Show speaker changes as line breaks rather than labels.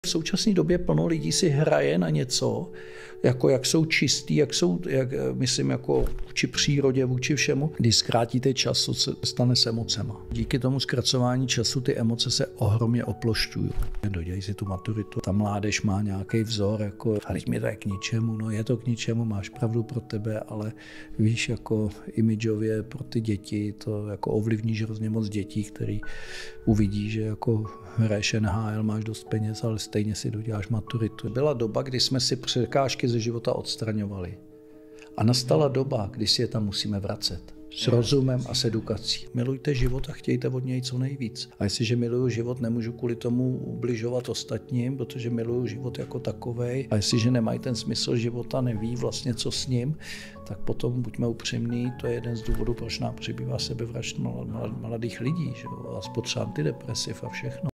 V současné době plno lidí si hraje na něco, jako jak jsou čistý, myslím, jako vůči přírodě, vůči všemu. Když zkrátíte čas, co se stane s emocema. Díky tomu zkracování času ty emoce se ohromně oplošťují. Dodělej si tu maturitu, ta mládež má nějaký vzor, jako, a teď mi to je k ničemu, no je to k ničemu, máš pravdu pro tebe, ale víš, jako imidžově pro ty děti, to jako ovlivníš hrozně moc dětí, který uvidí, že jako hraješ NHL, máš dost peněz, ale stejně si doděláš maturitu. Byla doba, kdy jsme si překážky ze života odstraňovali. A nastala doba, kdy si je tam musíme vracet. S rozumem a s edukací. Milujte život a chtějte od něj co nejvíc. A jestliže miluju život, nemůžu kvůli tomu ubližovat ostatním, protože miluju život jako takovej. A jestliže nemají ten smysl života, neví vlastně co s ním, tak potom buďme upřímní, to je jeden z důvodů, proč nám přibývá sebevražd mladých lidí, že? A spotřeba antidepresiv a všechno.